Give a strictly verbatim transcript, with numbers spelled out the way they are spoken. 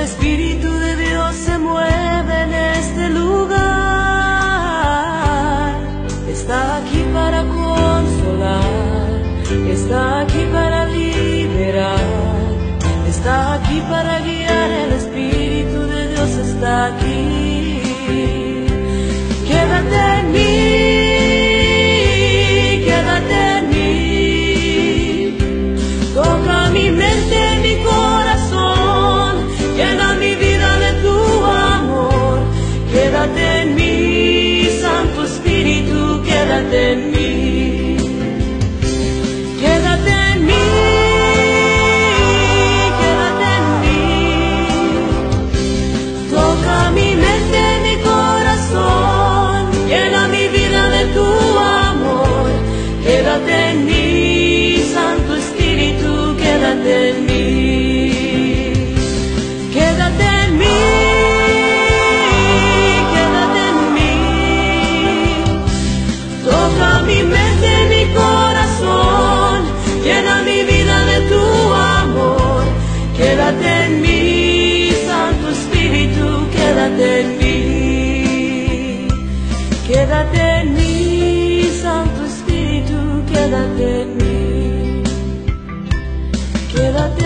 Espíritu de Dios se mueve en este lugar. Está aquí para consolar, está aquí para liberar, está aquí para guiar. El Espíritu de Dios está aquí. Quédate en mí, quédate en mí. Toca mi mente, mi corazón, llena mi vida de tu amor. Quédate en mí, Santo Espíritu, quédate en mí. Quédate en mí, quédate en mí. Toca mi mente, mi corazón, llena mi vida de tu amor. Quédate en mí, Santo Espíritu, quédate en mí. Quédate en mí, quédate en mí. Toca mi mente, mi corazón, llena mi vida de tu amor. Quédate en mí, Santo Espíritu, quédate en mí. Quédate en mí, Santo Espíritu, quédate en mí. Quédate